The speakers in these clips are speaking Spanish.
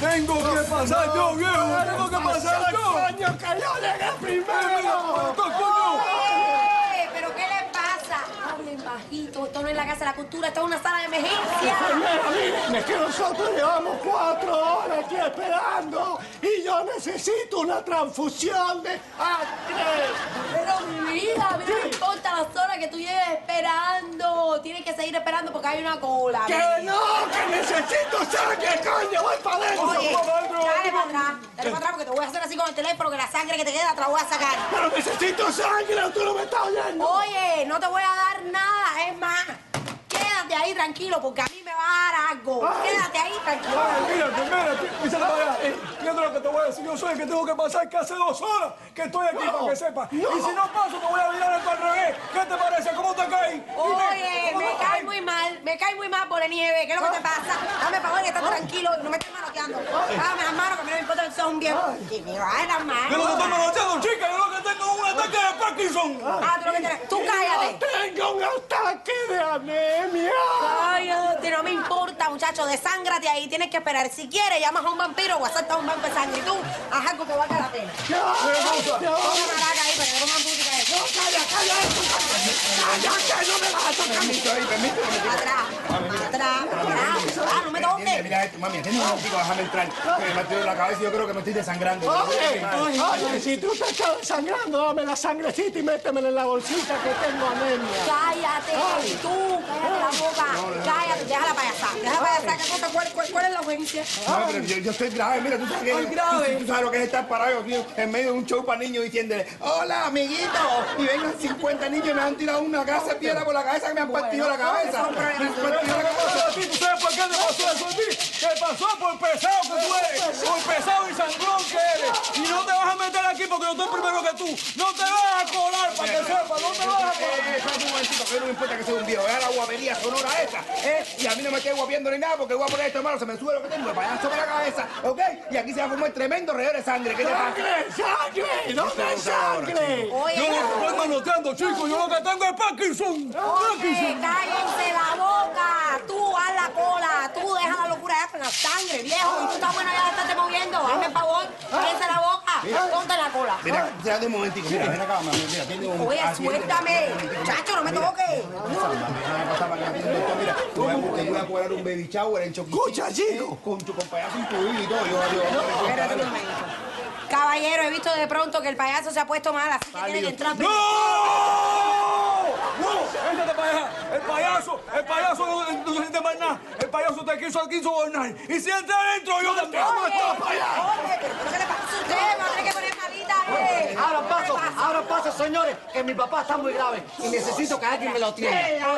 Tengo que pasar yo, viejo. Tengo que pasar yo. ¡Coño, que yo llegué primero! ¡Coño! ¿Pero qué le pasa? Hablen bajito. Esto no es la casa de la cultura, esto es una sala de emergencia. Enfermera, miren, es que nosotros llevamos 4 horas aquí esperando y yo necesito una transfusión de sangre. Pero mi vida, a mí no me importa las horas que tú lleves esperando. Tienes que seguir esperando porque hay una cola. ¡Que no! ¡Que necesito sangre, coño! ¡Voy para adentro! Oye, dale para atrás. Dale para atrás porque te voy a hacer así con el teléfono que la sangre que te queda te la voy a sacar. ¡Pero necesito sangre! ¡Tú no me estás oyendo! Oye, no te voy a dar nada. Es más, quédate ahí tranquilo porque a mí me va a dar algo. Quédate ahí tranquilo. Mírate, para allá. Fíjate lo que te voy a decir. Yo soy el que tengo que pasar, que hace 2 horas que estoy aquí para que sepas. Y si no paso, te voy a virar esto al revés. ¿Qué te parece? ¿Cómo te cae? Oye, me cae muy mal por la nieve. ¿Qué es lo que te pasa? Dame favor que estás tranquilo y no me estés manoteando. Dame las manos que a mí no me importa que sos un viejo. Que me va a dar mal. Yo lo que estoy manoteando, chica, yo lo que tengo es un ataque de Parkinson. Ah, tú lo que tienes. Tú cállate. ¡Tengo un ataque de anemia! Cállate, no me importa, muchacho. Desángate ahí. Tienes que esperar. Si quieres, llamas a un vampiro o asaltas a un banco de sangre. Y tú, haz algo que valga la pena. Ponme maraca ahí para que no me amputique eso. ¡Calla, que no me vas a tocar! Permíteme. Atrás. Ah, no me toques. Mira esto, mami, atiende un momentico, déjame entrar. Me ha tirado en la cabeza y yo creo que me estoy desangrando. Oye, si tú te estás desangrando, dame la sangrecita y métemela en la bolsita que tengo anemia. Cállate, tú, cállate la boca. Cállate, deja la payasada. Deja la payasada. ¿Qué cosa? ¿Cuál es la urgencia? No, pero yo estoy grave, mira, tú sabes que tú sabes lo que es estar parado, tío, en medio de un show para niños diciéndole, hola, amiguito, y vengan 50 niños y me han tirado una casa de piedra por la cabeza que me han partido la cabeza. ¿Tú sabes por qué te pasó eso a ti? Te pasó por pesado que tú eres, por pesado y sangrón que eres. Y no te vas a meter aquí porque yo estoy primero que tú. No te vas a colar, para que sepas, no te vas a colar. Espérate un momentito, que no me importa que sea un viejo, es la guapería sonora esa, y a mí no me estoy guapiendo ni nada porque voy a poner esto en mano, se me sube lo que tengo, el payaso sobre la cabeza, ¿ok? Y aquí se va a formar tremendo reguero de sangre. ¿Qué te pasa? ¡Sangre! ¿Dónde hay sangre? Oye, Yo no te estoy manoteando, chico. Yo lo que tengo es Parkinson. oye, cállense la boca. Tú haz la cola. Tú deja la locura ya con la sangre, viejo. Y tú estás bueno ya de estarte moviendo. Hazme el favor. Cállense la boca. Ponte la cola. Mira, espérate un momentico, mira, ven acá, mami, mira, atiende un momento. Oye, suéltame. Chacho, no me toques. Déjame pasar para que me atienda esto, mira, te voy a cobrar un baby shower en Choquín. Escucha, chico. Con payaso incluido y todo. Espérate un momento. Caballero, he visto de pronto que el payaso se ha puesto mal, así que tiene que entrar primero. ¡No! ¡No! ¡Échate para allá! El payaso no siente más nada. El payaso te quiso gobernar. Y si entra adentro, yo también. Oye, pero ¿qué le pasa a usted? Va a tener que poner malita, Ahora paso, señores, que mi papá está muy grave y necesito que alguien me lo atienda.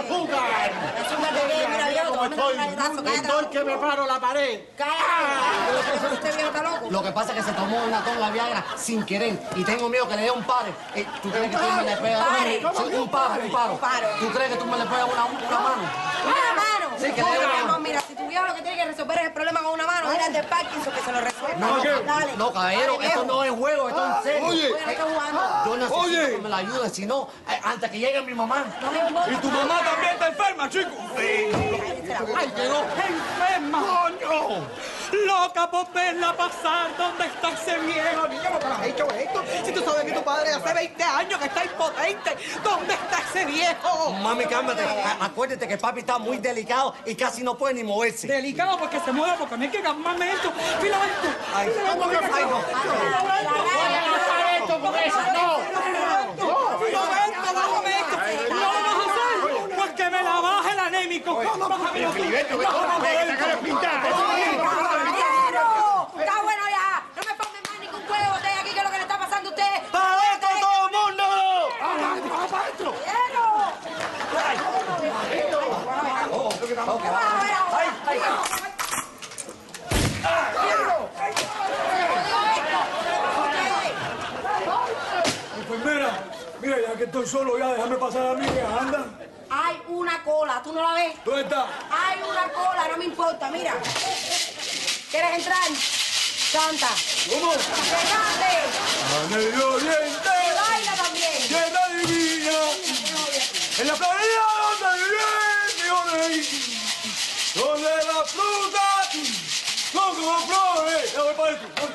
Mira, viejo, te voy a meter un galletazo. Cállate. Estoy que me paro la pared. Cállate. ¿Usted viejo está loco? Lo que pasa es que se tomó una con la Viagra sin querer y tengo miedo que le dé un pare. ¿Tú crees que tú me le pegas? Sí, un paro. ¿Tú crees que tú me le pegas una mano? ¿Una mano? Sí, que le dé una mano. Mira, si tu viejo lo que tiene que resolver es el problema con una mano, dile al de Parkinson que se lo resuelva. Dale. No, caballero, Dale, esto viejo. no es juego, esto es en serio. Oye. Oye, no estás jugando. Yo necesito que me la ayude, si no, antes que llegue mi mamá. No me importa. Y tu mamá también está enferma, chico. ¡Ay, llegó! ¡Enferma! ¡Coño! ¡Loca por verla pasar! ¿Dónde está ese viejo? Niña, ¿por qué le has hecho esto? Si tú sabes que tu padre hace 20 años que está impotente. ¿Dónde está ese viejo? Mami, cálmate. Acuérdate que papi está muy delicado y casi no puede ni moverse. Delicado porque se mueve, porque no hay que calmarme esto. Mira esto. Ay, ay, no. esto con esa, no. Bájame esto. No lo vas a hacer. Pues que me la baje el anémico. Bájame Filiberto, que te cara pintada. ¡Caballero! Está bueno ya. No me pongan más ningún juego de aquí, que es lo que le está pasando a usted. ¡Para adentro todo el mundo! ¡Vamos para adentro! Enfermera, mira, ya que estoy solo, ya déjame pasar a mí, anda. Hay una cola, ¿tú no la ves? ¿Dónde está? Hay una cola, no me importa, mira. ¿Quieres entrar? Canta. ¿Cómo? ¡Que cante! En el oriente, ¡Y baila también! tierra divina, en la playa donde vive mi rey, donde las frutas son como flores adentro.